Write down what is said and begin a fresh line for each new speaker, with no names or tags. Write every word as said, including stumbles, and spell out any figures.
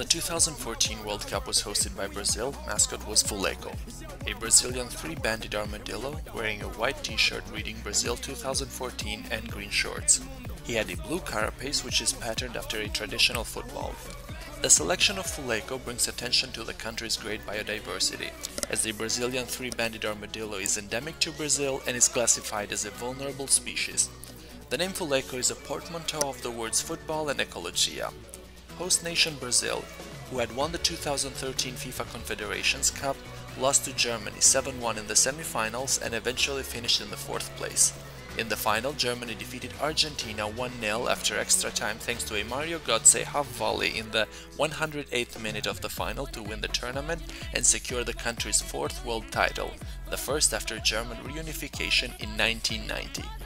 The two thousand fourteen World Cup was hosted by Brazil. Mascot was Fuleco, a Brazilian three-banded armadillo wearing a white t-shirt reading Brazil two thousand fourteen and green shorts. He had a blue carapace which is patterned after a traditional football. The selection of Fuleco brings attention to the country's great biodiversity, as the Brazilian three-banded armadillo is endemic to Brazil and is classified as a vulnerable species. The name Fuleco is a portmanteau of the words football and ecologia. Host nation Brazil, who had won the two thousand thirteen FIFA Confederations Cup, lost to Germany seven one in the semi-finals and eventually finished in the fourth place. In the final, Germany defeated Argentina one nil after extra time thanks to a Mario Götze half-volley in the one hundred eighth minute of the final to win the tournament and secure the country's fourth world title, the first after German reunification in nineteen ninety.